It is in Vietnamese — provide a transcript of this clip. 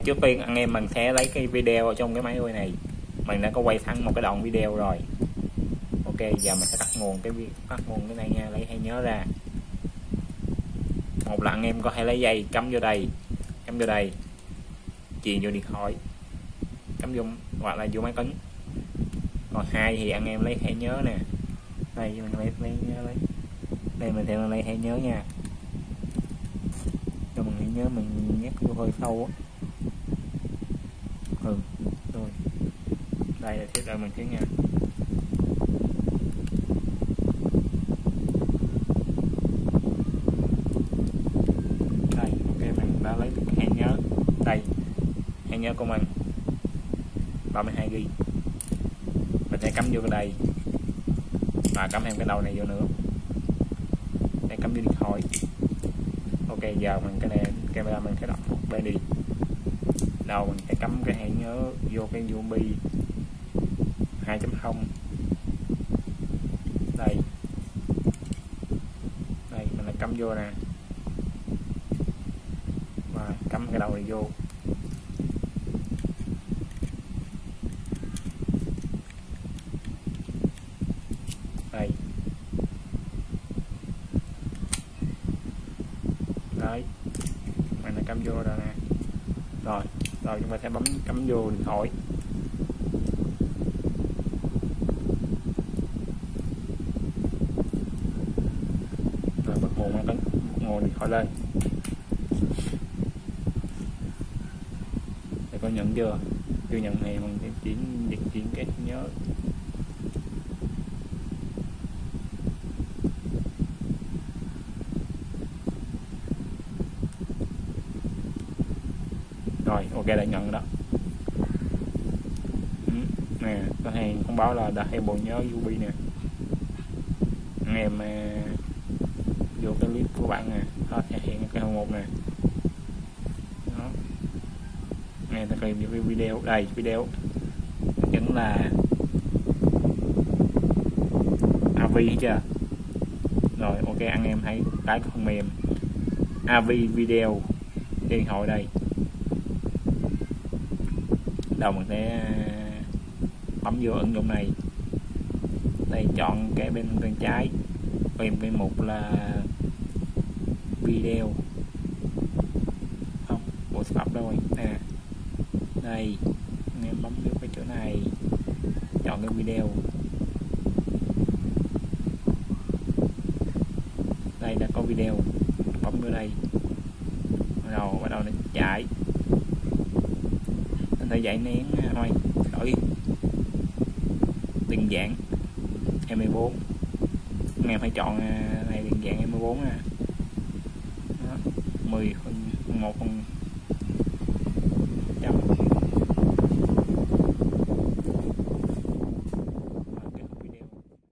trước tiên anh em mình sẽ lấy cái video ở trong cái máy quay này, mình đã có quay sẵn một cái đoạn video rồi. Ok, giờ mình sẽ tắt nguồn cái này nha. Lấy hay nhớ ra, một là anh em có thể lấy dây cắm vô đây, truyền vô điện thoại, cắm vô hoặc là vô máy tính. Còn hai thì anh em lấy thẻ nhớ nè, đây mình lấy đây mình sẽ lấy thẻ nhớ nha. Cho mình thẻ nhớ mình nhét vô hơi sâu á. Rồi đây là thiết rồi mình thấy nha. Đây ok, mình đã lấy cái thẻ nhớ. Đây thẻ nhớ của mình 32 GB, mình sẽ cắm vô cái đây và cắm thêm cái đầu này vô nữa để cắm vô điện thoại. Ok, giờ mình cái này camera mình sẽ đặt một bên đi. Đầu mình sẽ cắm cái thẻ nhớ vô cái USB 2.0. đây mình đã cắm vô nè và cắm cái đầu này vô. Đây đấy, mình đã cắm vô rồi nè. Rồi chúng ta sẽ bấm cắm vô điện thoại. Rồi bật nguồn máy tính, nguồn điện thoại lên. Để có nhận chưa? Chưa nhận thì mình sẽ chuyển cái nhớ. Rồi ok, đã nhận đó. Nè, có hàng thông báo là đã hay bộ nhớ USB nè. Anh em vô cái clip của bạn nè, nó sẽ hiện cái hạng mục nè. Đó. Nè, ta kèm vô cái video. Đây video vẫn là AV chưa? Rồi ok, anh em hãy tải cái phần mềm AV video trên điện thoại đây. Đầu mình sẽ bấm vô ứng dụng này. Đây chọn cái bên trái, tìm cái mục là video, không bộ sản phẩm rồi nè. Đây anh em bấm vô cái chỗ này, chọn cái video. Đây đã có video, bấm vô đây, bắt đầu nó chạy. Anh phải giải nén thôi, đổi định dạng MP4. Anh em phải chọn này định dạng MP4 nè. 10/1